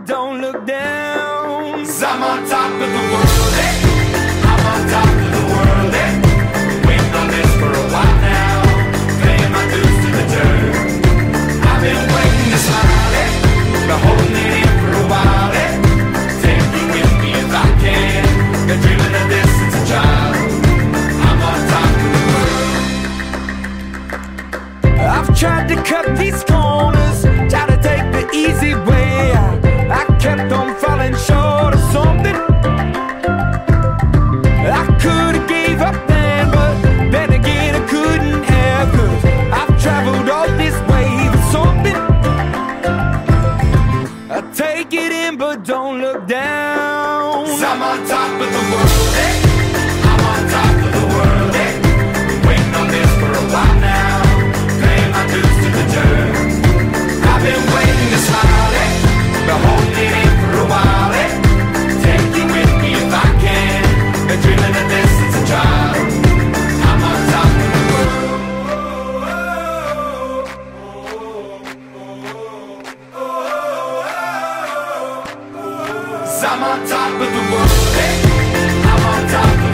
but don't look down. 'Cause I'm on top of the world, eh? I'm on top of the world, eh? Waiting on this for a while now, paying my dues to the dirt. I've been waiting to smile, eh? Been holding it in for a while, eh? Take me with me if I can. Been dreaming of this since a child. I'm on top of the world. I've tried to cut these corners, tried to take the easy way out. I kept on falling short of something. I could've gave up then, but then again I couldn't have. 'Cause I've traveled all this way for something. I take it in, but don't look down. 'Cause I'm on top of the world, eh? I'm on top of the world, eh? Waiting on this for a while now, paying my dues to the dirt. I've been waiting to smile, eh? Been holding it in for a while, eh? Take you with me if I can. Been dreaming of this since a child. I'm on top of the world. 'Cause I'm on top of the world, eh? I'm on top of